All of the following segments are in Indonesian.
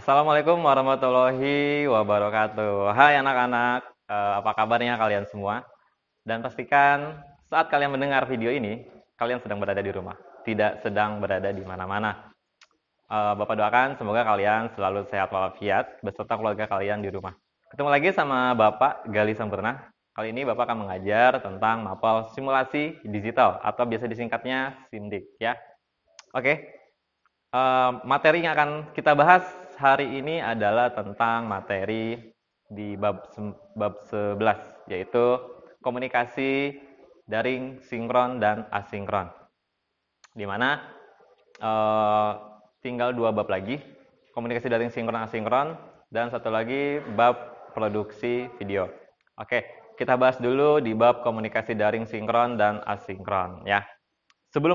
Assalamualaikum warahmatullahi wabarakatuh. Hai anak-anak, apa kabarnya kalian semua? Dan pastikan saat kalian mendengar video ini, kalian sedang berada di rumah, tidak sedang berada di mana-mana. Bapak doakan semoga kalian selalu sehat walafiat beserta keluarga kalian di rumah. Ketemu lagi sama Bapak Gali Sempurna. Kali ini Bapak akan mengajar tentang mapel simulasi digital atau biasa disingkatnya SIMDIK ya. Oke, materi yang akan kita bahas hari ini adalah tentang materi di bab 11, yaitu komunikasi daring sinkron dan asinkron. Di mana eh, tinggal 2 bab lagi, komunikasi daring sinkron asinkron, dan satu lagi bab produksi video. Oke, kita bahas dulu di bab komunikasi daring sinkron dan asinkron ya. Sebelum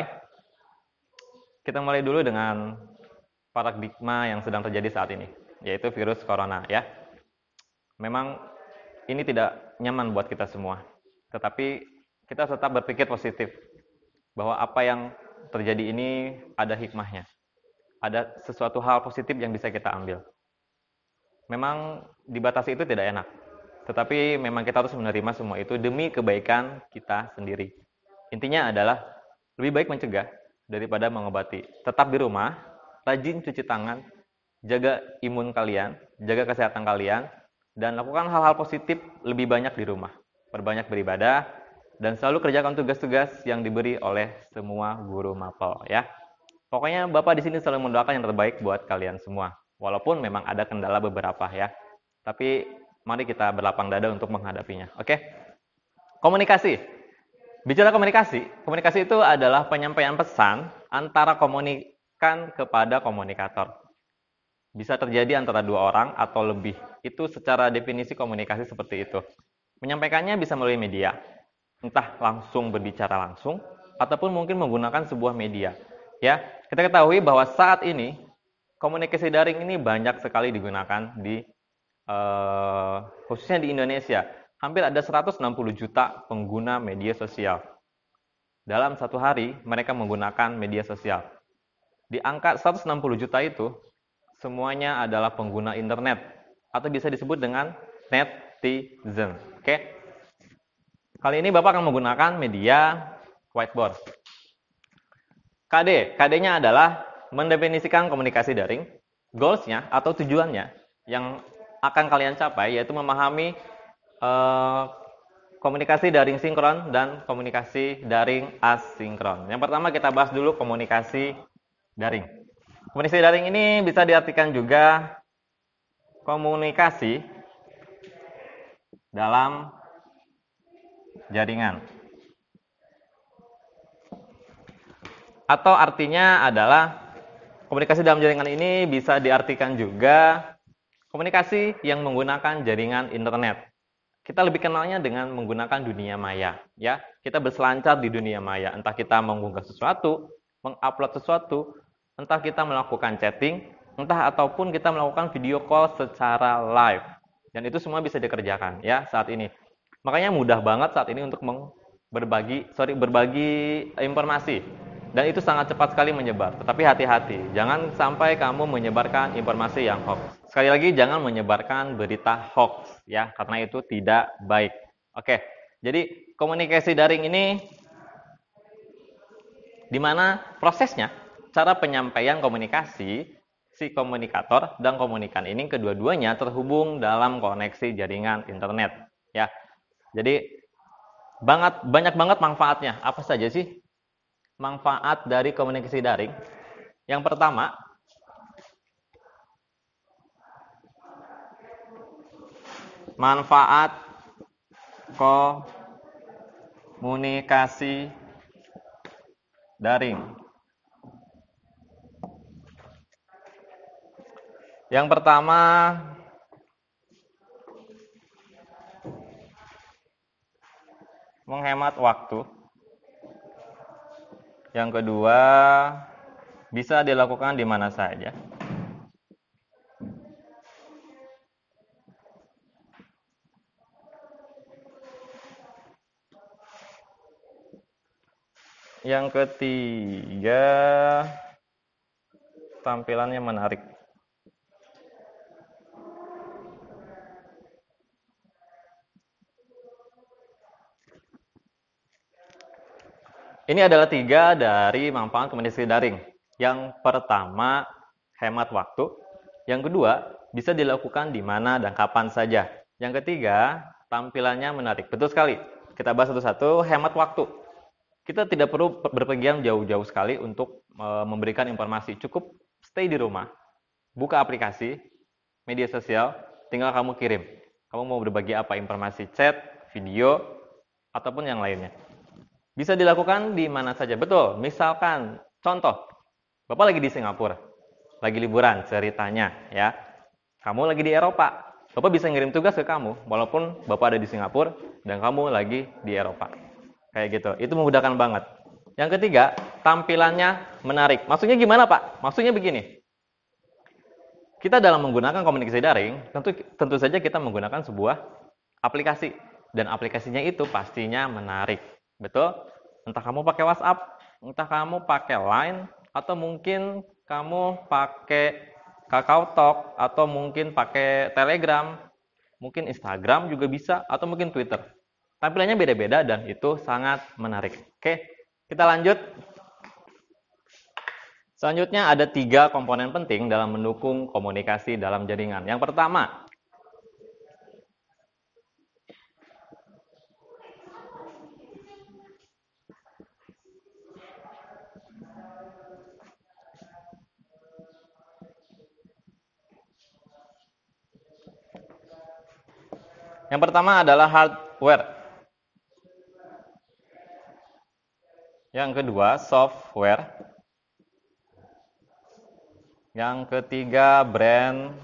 kita mulai dulu dengan paradigma yang sedang terjadi saat ini, yaitu virus corona ya. Memang ini tidak nyaman buat kita semua, tetapi kita tetap berpikir positif bahwa apa yang terjadi ini ada hikmahnya, ada sesuatu hal positif yang bisa kita ambil. Memang dibatasi itu tidak enak, tetapi memang kita harus menerima semua itu demi kebaikan kita sendiri. Intinya adalah lebih baik mencegah daripada mengobati. Tetap di rumah, rajin cuci tangan, jaga imun kalian, jaga kesehatan kalian, dan lakukan hal-hal positif lebih banyak di rumah. Perbanyak beribadah, dan selalu kerjakan tugas-tugas yang diberi oleh semua guru mapel ya. Pokoknya Bapak di sini selalu mendoakan yang terbaik buat kalian semua. Walaupun memang ada kendala beberapa ya. Tapi mari kita berlapang dada untuk menghadapinya. Oke? Komunikasi. Bicara komunikasi, komunikasi itu adalah penyampaian pesan antara komunikan kepada komunikator. Bisa terjadi antara 2 orang atau lebih. Itu secara definisi komunikasi seperti itu. Menyampaikannya bisa melalui media, entah langsung berbicara langsung, ataupun mungkin menggunakan sebuah media. Ya, kita ketahui bahwa saat ini komunikasi daring ini banyak sekali digunakan di khususnya di Indonesia. Hampir ada 160 juta pengguna media sosial. Dalam satu hari, mereka menggunakan media sosial. Di angka 160 juta itu, semuanya adalah pengguna internet, atau bisa disebut dengan netizen. Oke? Kali ini Bapak akan menggunakan media whiteboard. KD-nya adalah mendefinisikan komunikasi daring, goals-nya atau tujuannya yang akan kalian capai, yaitu memahami komunikasi daring sinkron dan komunikasi daring asinkron. Yang pertama kita bahas dulu komunikasi daring. Komunikasi daring ini bisa diartikan juga komunikasi dalam jaringan. Atau artinya adalah komunikasi dalam jaringan ini bisa diartikan juga komunikasi yang menggunakan jaringan internet. Kita lebih kenalnya dengan menggunakan dunia maya, ya. Kita berselancar di dunia maya, entah kita mengunggah sesuatu, mengupload sesuatu, entah kita melakukan chatting, entah ataupun kita melakukan video call secara live. Dan itu semua bisa dikerjakan ya saat ini. Makanya mudah banget saat ini untuk berbagi informasi. Dan itu sangat cepat sekali menyebar. Tetapi hati-hati, jangan sampai kamu menyebarkan informasi yang hoax. Sekali lagi, jangan menyebarkan berita hoax ya, karena itu tidak baik. Oke, jadi komunikasi daring ini di mana prosesnya, cara penyampaian komunikasi si komunikator dan komunikan ini kedua-duanya terhubung dalam koneksi jaringan internet ya. Jadi banyak banget manfaatnya. Apa saja sih manfaat dari komunikasi daring? Yang pertama, manfaat komunikasi daring. Yang pertama, menghemat waktu. Yang kedua, bisa dilakukan di mana saja. Yang ketiga, tampilannya menarik. Ini adalah 3 dari manfaat komunikasi daring. Yang pertama, hemat waktu. Yang kedua, bisa dilakukan di mana dan kapan saja. Yang ketiga, tampilannya menarik. Betul sekali. Kita bahas satu-satu, hemat waktu. Kita tidak perlu berpergian jauh-jauh sekali untuk memberikan informasi. Cukup stay di rumah, buka aplikasi, media sosial, tinggal kamu kirim. Kamu mau berbagi apa? Informasi chat, video, ataupun yang lainnya. Bisa dilakukan di mana saja. Betul, misalkan, contoh, Bapak lagi di Singapura, lagi liburan ceritanya, ya. Kamu lagi di Eropa, Bapak bisa ngirim tugas ke kamu, walaupun Bapak ada di Singapura, dan kamu lagi di Eropa. Kayak gitu, itu memudahkan banget. Yang ketiga, tampilannya menarik. Maksudnya gimana, Pak? Maksudnya begini, kita dalam menggunakan komunikasi daring, tentu saja kita menggunakan sebuah aplikasi. Dan aplikasinya itu pastinya menarik. Betul? Entah kamu pakai WhatsApp, entah kamu pakai Line, atau mungkin kamu pakai KakaoTalk, atau mungkin pakai Telegram, mungkin Instagram juga bisa, atau mungkin Twitter. Tampilannya beda-beda dan itu sangat menarik. Oke, kita lanjut. Selanjutnya ada 3 komponen penting dalam mendukung komunikasi dalam jaringan. Yang pertama, adalah hardware. Yang kedua, software. Yang ketiga, brandware.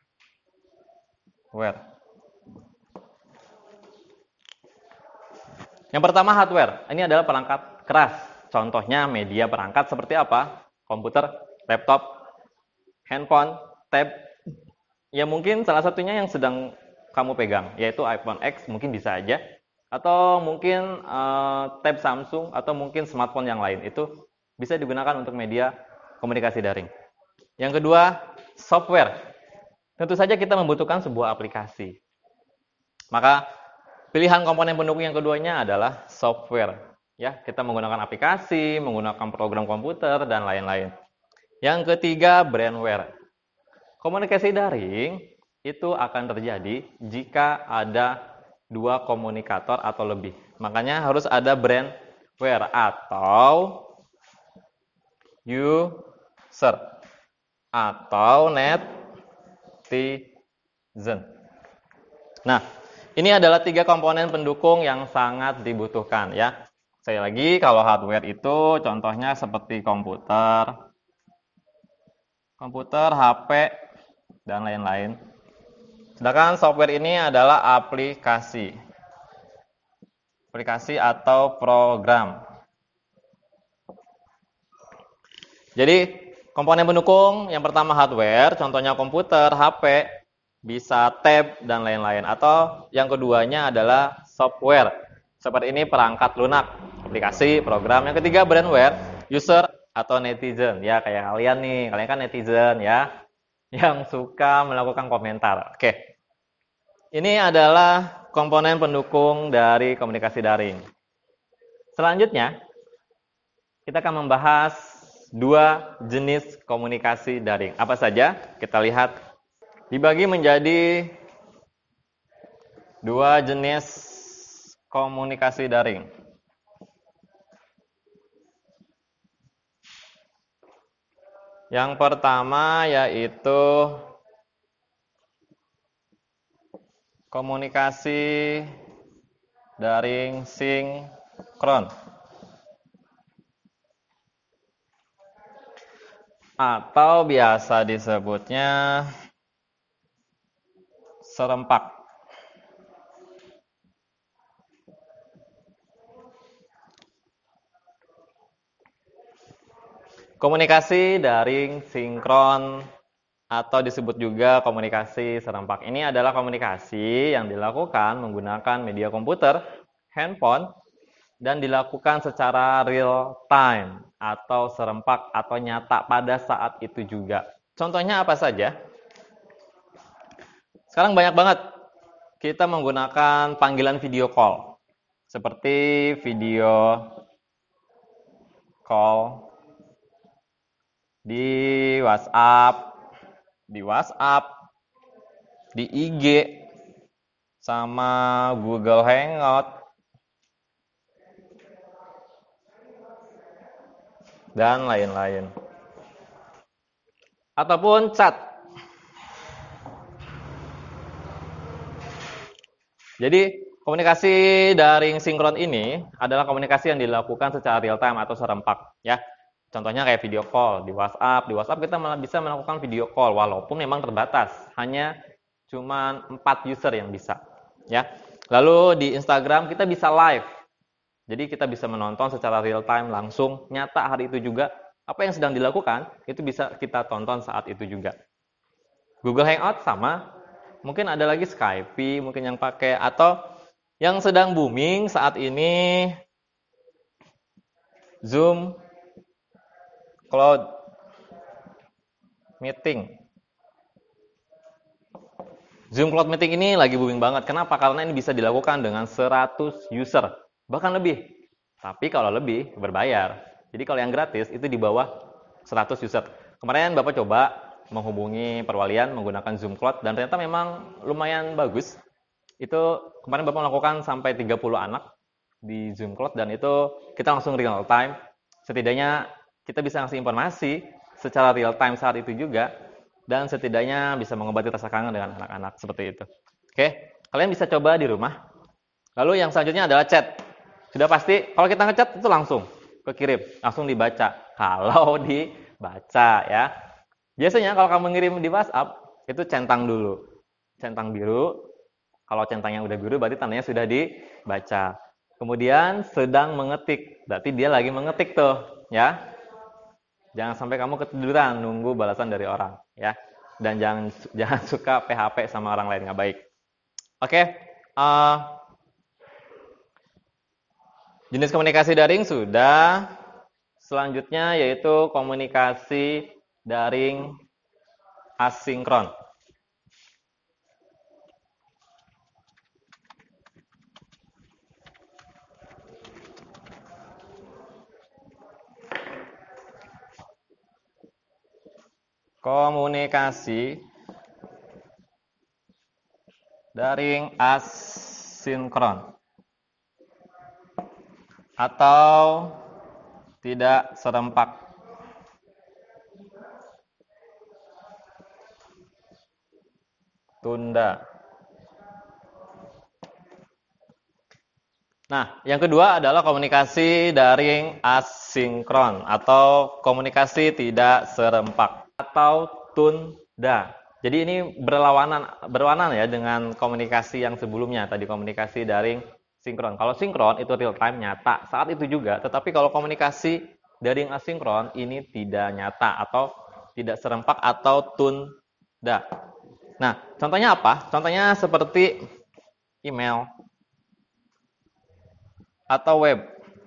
Yang pertama, hardware. Ini adalah perangkat keras. Contohnya media perangkat seperti apa? Komputer, laptop, handphone, tab. Ya mungkin salah satunya yang sedang kamu pegang, yaitu iPhone X, mungkin bisa aja. Atau mungkin tab Samsung, atau mungkin smartphone yang lain. Itu bisa digunakan untuk media komunikasi daring. Yang kedua, software. Tentu saja kita membutuhkan sebuah aplikasi. Maka pilihan komponen pendukung yang keduanya adalah software. Ya, kita menggunakan aplikasi, menggunakan program komputer, dan lain-lain. Yang ketiga, brandware. Komunikasi daring itu akan terjadi jika ada 2 komunikator atau lebih. Makanya harus ada brandware atau user atau netizen. Nah, ini adalah 3 komponen pendukung yang sangat dibutuhkan ya. Sekali lagi, kalau hardware itu contohnya seperti komputer, HP, dan lain-lain. Sedangkan software ini adalah aplikasi atau program. Jadi, komponen pendukung yang pertama hardware, contohnya komputer, HP, bisa tab, dan lain-lain. Atau yang keduanya adalah software. Seperti ini perangkat lunak, aplikasi, program. Yang ketiga brandware, user, atau netizen. Ya, kayak kalian nih, kalian kan netizen ya, yang suka melakukan komentar. Oke. Ini adalah komponen pendukung dari komunikasi daring. Selanjutnya, kita akan membahas 2 jenis komunikasi daring. Apa saja? Kita lihat. Dibagi menjadi 2 jenis komunikasi daring. Yang pertama yaitu komunikasi daring sinkron atau biasa disebutnya serempak. Komunikasi daring sinkron atau disebut juga komunikasi serempak. Ini adalah komunikasi yang dilakukan menggunakan media komputer, handphone, dan dilakukan secara real time atau serempak atau nyata pada saat itu juga. Contohnya apa saja? Sekarang banyak banget kita menggunakan panggilan video call. Seperti video call, di WhatsApp, di IG, sama Google Hangout, dan lain-lain. Ataupun chat. Jadi, komunikasi daring sinkron ini adalah komunikasi yang dilakukan secara real time atau serempak, ya. Contohnya kayak video call di WhatsApp. Di WhatsApp kita malah bisa melakukan video call walaupun memang terbatas, hanya cuma 4 user yang bisa, ya. Lalu di Instagram kita bisa live. Jadi kita bisa menonton secara real time langsung nyata hari itu juga apa yang sedang dilakukan itu bisa kita tonton saat itu juga. Google Hangout sama. Mungkin ada lagi Skype, mungkin yang pakai, atau yang sedang booming saat ini Zoom Cloud Meeting. Zoom Cloud Meeting ini lagi booming banget. Kenapa? Karena ini bisa dilakukan dengan 100 user, bahkan lebih. Tapi kalau lebih, berbayar. Jadi kalau yang gratis, itu di bawah 100 user. Kemarin Bapak coba menghubungi perwalian menggunakan Zoom Cloud dan ternyata memang lumayan bagus. Itu kemarin Bapak melakukan sampai 30 anak di Zoom Cloud dan itu kita langsung real time. Setidaknya kita bisa ngasih informasi secara real time saat itu juga dan setidaknya bisa mengobati rasa kangen dengan anak-anak seperti itu. Oke, kalian bisa coba di rumah. Lalu yang selanjutnya adalah chat. Sudah pasti kalau kita ngechat itu langsung kekirim, langsung dibaca. Kalau dibaca ya. Biasanya kalau kamu ngirim di WhatsApp, itu centang dulu. Centang biru. Kalau centangnya udah biru, berarti tandanya sudah dibaca. Kemudian sedang mengetik. Berarti dia lagi mengetik tuh. Ya. Jangan sampai kamu ketiduran nunggu balasan dari orang. Ya. Dan jangan suka PHP sama orang lain, nggak baik. Oke. Jenis komunikasi daring sudah. Selanjutnya yaitu komunikasi daring asinkron. Komunikasi daring asinkron atau tidak serempak. Tunda. Nah, yang kedua adalah komunikasi daring asinkron atau komunikasi tidak serempak atau tunda. Jadi ini berlawanan ya dengan komunikasi yang sebelumnya tadi, komunikasi daring sinkron. Kalau sinkron itu real time nyata saat itu juga, tetapi kalau komunikasi daring asinkron ini tidak nyata atau tidak serempak atau tunda. Nah, contohnya apa? Contohnya seperti email atau web.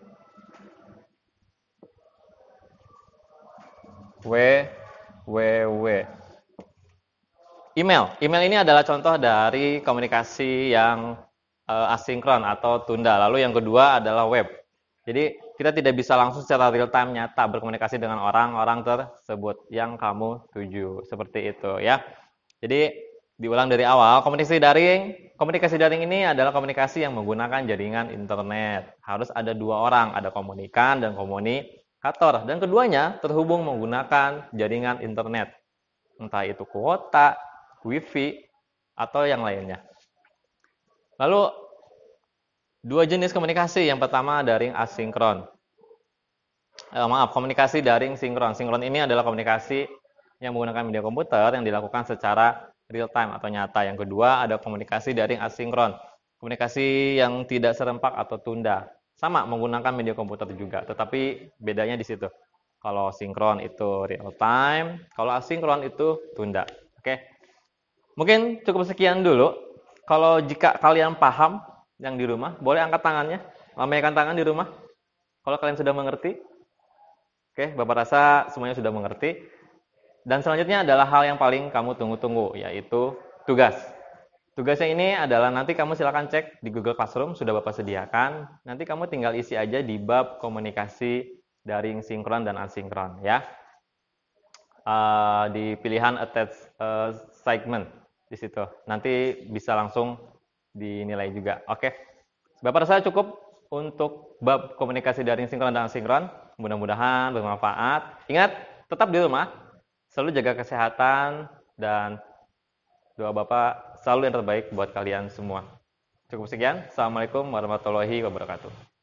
Email ini adalah contoh dari komunikasi yang asinkron atau tunda. Lalu yang kedua adalah web. Jadi kita tidak bisa langsung secara real time nyata berkomunikasi dengan orang-orang tersebut yang kamu tuju. Seperti itu ya. Jadi diulang dari awal, komunikasi daring ini adalah komunikasi yang menggunakan jaringan internet. Harus ada 2 orang, ada komunikan dan komunikator. Dan keduanya terhubung menggunakan jaringan internet. Entah itu kuota, wifi, atau yang lainnya. Lalu 2 jenis komunikasi. Yang pertama daring asinkron. Komunikasi daring sinkron. Sinkron ini adalah komunikasi yang menggunakan media komputer yang dilakukan secara real time atau nyata. Yang kedua ada komunikasi daring asinkron. Komunikasi yang tidak serempak atau tunda. Sama menggunakan media komputer juga, tetapi bedanya di situ. Kalau sinkron itu real time, kalau asinkron itu tunda. Oke. Mungkin cukup sekian dulu. Kalau jika kalian paham yang di rumah, boleh angkat tangannya. Lambaikan tangan di rumah. Kalau kalian sudah mengerti. Oke, Bapak rasa semuanya sudah mengerti. Dan selanjutnya adalah hal yang paling kamu tunggu-tunggu, yaitu tugas. Tugasnya ini adalah nanti kamu silakan cek di Google Classroom, sudah Bapak sediakan. Nanti kamu tinggal isi aja di bab komunikasi daring sinkron dan asinkron ya. Di pilihan attach segment di situ. Nanti bisa langsung dinilai juga. Oke. Bapak rasa cukup untuk bab komunikasi daring sinkron dan asinkron. Mudah-mudahan bermanfaat. Ingat, tetap di rumah, selalu jaga kesehatan, dan doa Bapak selalu yang terbaik buat kalian semua. Cukup sekian. Assalamualaikum warahmatullahi wabarakatuh.